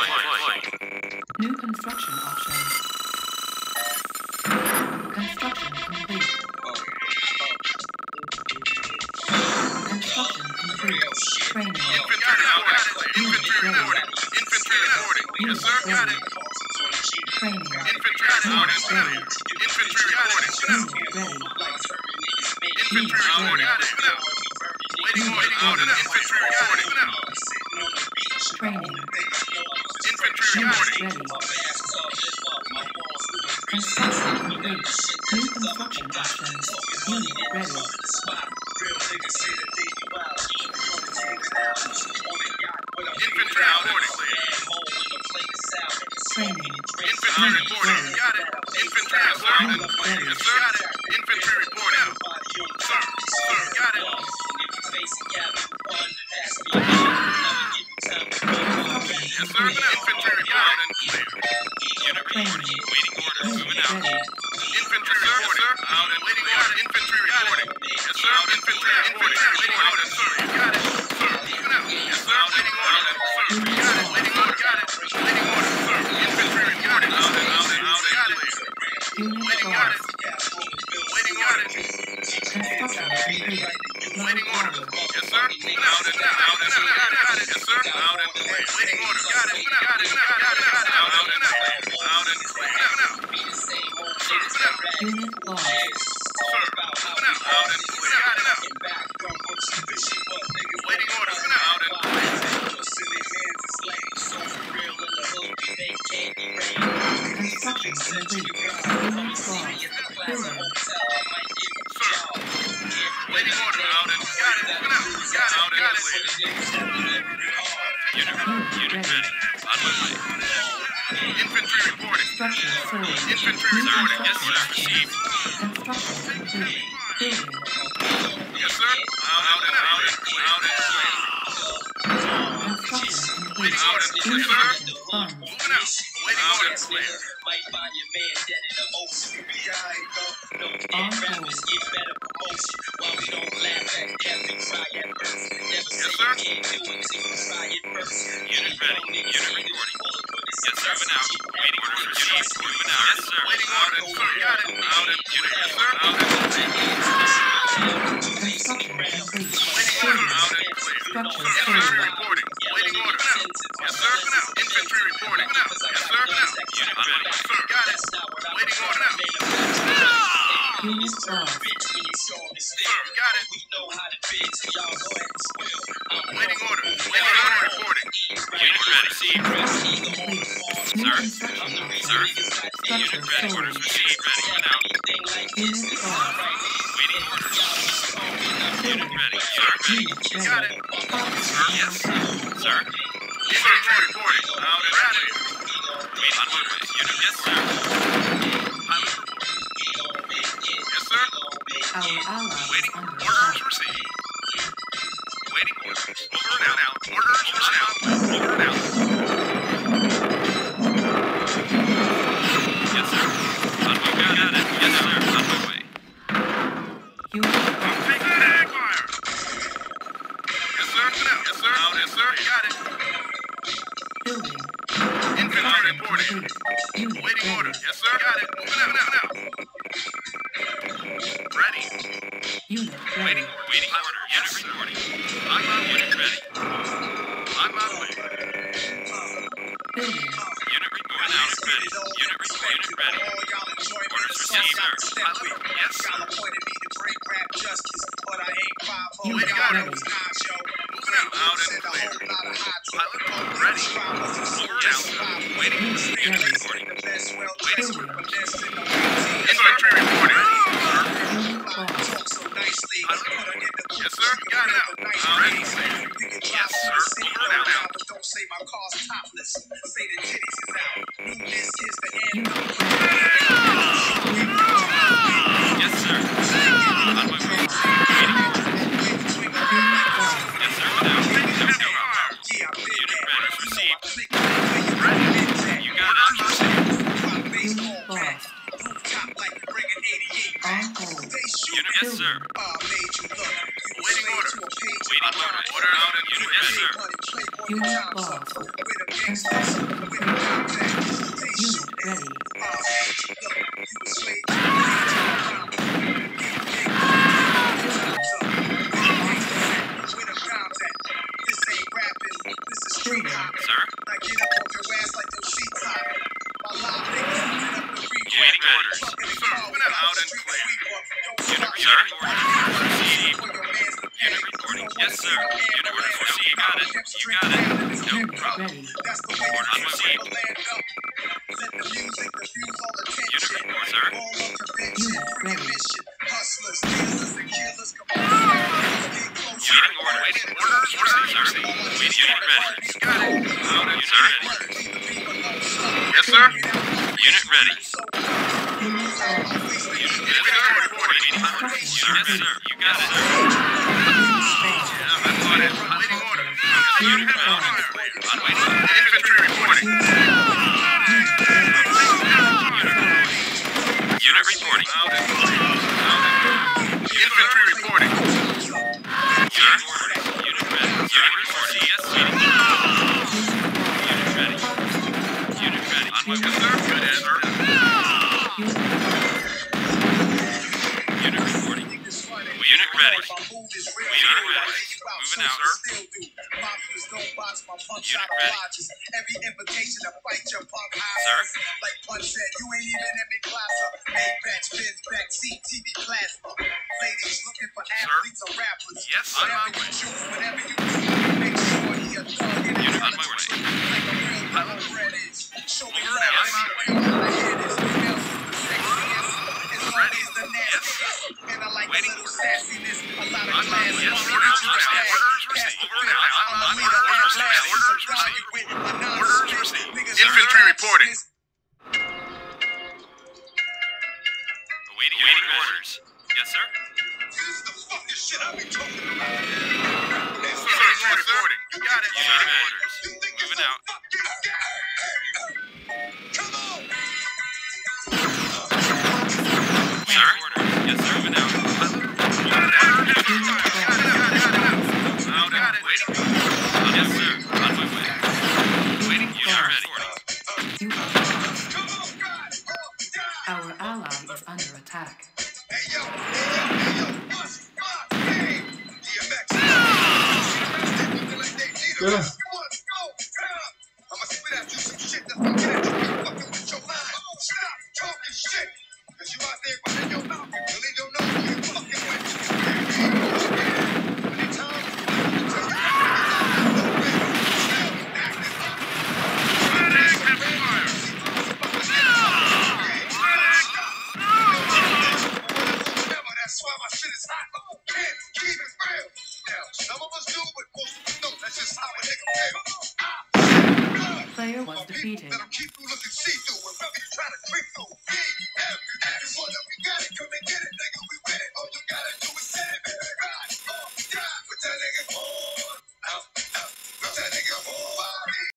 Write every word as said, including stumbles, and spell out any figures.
New construction options. Construction complete. Construction complete. Training. Infantry reporting. Infantry reporting. Yes, sir. Got it. Training. Infantry reporting. Infantry reporting. Ready. Infantry reporting. Waiting order. Out and infantry reporting. Training. Infantry reporting. Ready. Construction complete. New construction options. Unit ready. Infantry reporting. Training. Infantry reporting. Got it. Infantry reporting. Yes, sir. Got it. Infantry reporting. Sir. Sir. Got it. Yes, sir. Infantry reporting. Unit reporting. Waiting order. Moving out. Infantry reporting. Out and waiting order. Infantry reporting. Yes, sir. Infantry reporting. Waiting order. Sir. Got it. Sir. Moving out. Yes, sir. Waiting order. Sir. Got it. Waiting order. Got it. Waiting order. Sir. Infantry reporting. Out and out and out. Got it. Waiting order. Waiting order. Construction complete. Waiting order. Yes, sir. Out and out and out. Got it. Yes, sir. Out and waiting order. Got it. Got it. Got it. Got it. Out and out. Out and clear. Sir. Unit lost. Sir. Out and clear. Got it. Waiting order. Out and clear. Construction complete. Unit lost. Building. Sir. Waiting order. Out and got it. Got it. Out and clear. Unit unit ready. On my way. Infantry reporting. Structure sold. Infantry reporting. Yes, sir. Received. Construction complete. Building. Yes, sir. Out and out and out and clear. Construction complete. Waiting order. Yes, sir. Insufficient funds. Moving out. Waiting order. Clear. Might find your man dead in the ocean. We alright though. No On dead hold. rappers get better promotion. While we don't laugh at death, we try at first. Never say sir. you can't do it till you try it first. Unit ready. Unit reporting. Yes, sir. Moving out. Waiting order. Received. Moving out. Yes, sir. Waiting order. Sir. Got it. Out and unit. Yes, sir. Out and Construction complete. waiting order. Out and clear. Structure Infantry sold. reporting. Waiting order. Yes, sir. Infantry reporting. Yes, sir. Unit ready. Sir. Got it. Waiting order. Unit lost. Sir. Got it. We know how to bid, so y'all go ahead and spill. Waiting order. Waiting order. Reporting. Unit ready. Received. Construction complete. New Sir. construction Sir. options. Structure Unit ready. Orders sold. received. Ready. Moving out. Unit lost. Waiting orders. Unit Building. ready. Sir. Unit Got ready. it. Funds. Sir. Yes. Sir. Infantry reporting. Out and ready. Waiting on my way. Unit. Yes, sir. Pilot report. Yes, sir. Our ally is Waiting. under Orders attack. received. Waiting orders. Over and out. Orders. Over and out. Over and out. Yes, sir. On my way. Got it. Yes, sir. On my way. Unit I'm taking back fire. Yes, sir. Yes, sir. Out. Yes, sir. Got it. building. Infantry reporting. Complete. Unit Waiting ready. order. Yes, sir. Got it. Moving out. Moving out. Ready. Unit ready. Waiting. Waiting order. Yes, reporting. I'm on unit ready. I'm on way. Building. Unit reporting. Out. Ready. Unit reporting. Unit ready. Orders received, sir. Pilot. Yes, sir. Unit Waiting order. ready. Moving out. Out and clear. Pilot. Ready. Over and out. Waiting. Unit reporting. Waiting. Building. Infantry reporting. Sir. Unit lost. Pilot. Yes, sir. Got it. Out. Ready. Yes, sir. Over and out. Don't say my car's topless. Say the titties is out. New disc is the end. Unit ready. Unit lost. Yes, sir. On my way. Waiting. Unit lost. Yes, sir. Now. Let's go. Yeah, I've been Unit there. ready. Received. Ready. You got it. Unit lost. On hold. Unit. Yes, sir. Waiting order. Waiting order. Order out and unit. Yes, sir. Unit lost. Construction Unit orders received. You got it. You got it. No problem. Ready. Orders received. Unit ready, sir. Unit ready. Waiting order. Waiting orders received, sir. Waiting unit ready. Got it. Unit ready. Yes, sir. Unit ready. Unit ready. Yes, sir. You got it. Yeah, that's on it. Waiting order. Unit ready. On waiting. Infantry reporting. Unit reporting. Infantry reporting. Sir? Unit ready. Unit reporting. Yes, waiting. Unit ready. Unit ready. On my way, sir. Good answer. Unit reporting. Unit ready. Unit ready. Moving out, sir. Unit ready. Every invitation to fight your punk high. Sir? Like Punch said, you ain't even in me plaza. A-batch, biz, back seat, T V plasma. Ladies looking for athletes or rappers. Yes, on my Whatever way. you choose, whatever you do, make sure he a thug in Unit the on my way. like a real yellow bread is. Show me Over love, and let me feel how the head is. Who else is the sexiest? It's always the nastiest. And I like a Waiting. little sassiness, a lot of On my class. way. Yes, One orders hundred received. cash. Orders Pass received. the Over bill. and out. I'm a On leader, orders I'm received. last. Orders Value received. with a non-spit. Orders received. Niggas Infantry are reporting. this. Awaiting Awaiting orders. Yes, sir. This is the fucking shit I be talking about. Yes, sir. Infantry reporting. You got it. Unit orders. Moving out. Come on! Sir? Yes, sir. Moving out. Out. Got it. Waiting. Yes, sir. On my way. Waiting. Unit ready. You are. Come on, God! Oh, God! Our ally is under attack. Hey, yo! Hey, yo! Hey, yo! What's my name? D M X. Come on, go! I'ma spit out you some shit that's gonna get at you fucking with your mind. Stop talking shit! Cause you out there running your mouth. You leave your nose who you fucking with. Anytime you want to tell That's why my shit is hot. Can't keep it real. Now, some of us do, but most of us don't. That's just how a nigga feel. Player was My people defeated. that'll keep you